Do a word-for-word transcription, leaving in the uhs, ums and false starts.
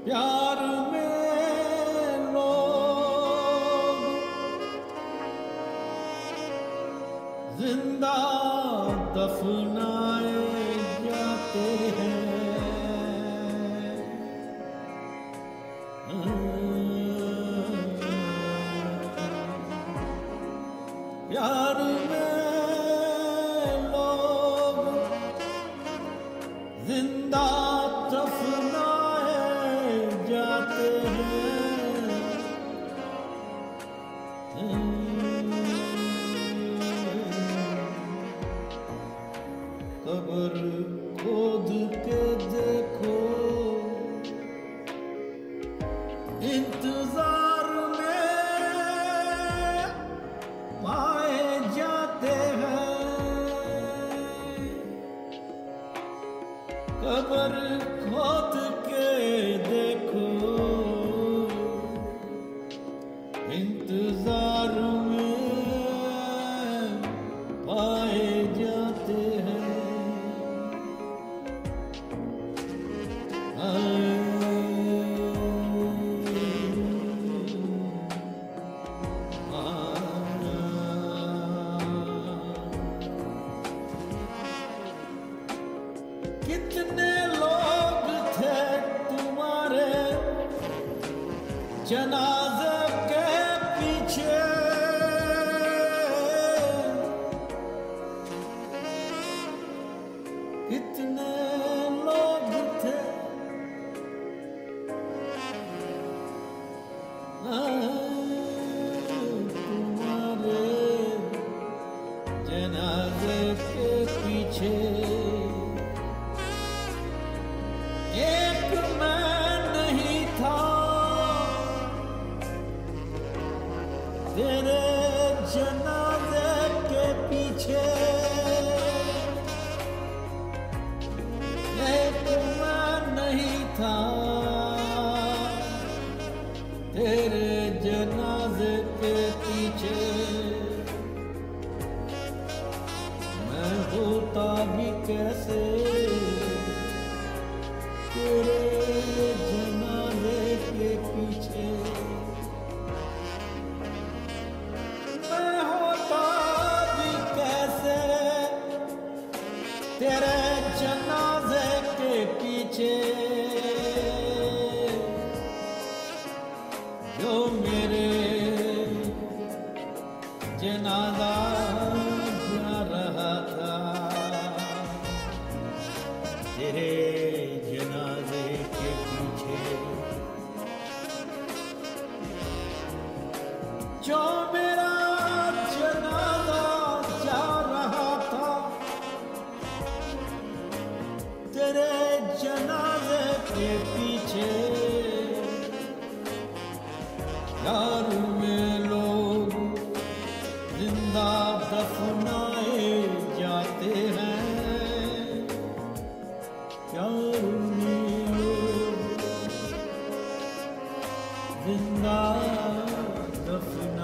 प्यार में लोग जिंदा दफनाए जाते हैं। प्यार में लोग जिंदा दफनाए जाते हैं। कब्र खोद के देखो इंतजार में पाए जाते हैं। कब्र खोद के देखो इंतजार में पाए जाते हैं। कितने लोग थे तुम्हारे जनाजे के पीछे, कितने लोग थे तुम्हारे जनाजे के पीछे। एक मैं नहीं था तेरे जनाजे के पीछे, एक मैं नहीं था तेरे जनाजे के पीछे। मैं होता भी कैसे तेरे जनाजे के पीछे। मैं होता भी कैसे तेरे जनाजे के पीछे, जो मेरे जनाजा जा रहा था तेरे जनाजे के पीछे। जो मेरा जनाजा जा रहा था तेरे जनाजे के पीछे। प्यार में लोग जिंदा दफनाए जाते हैं। प्यार में लोग जिंदा दफनाए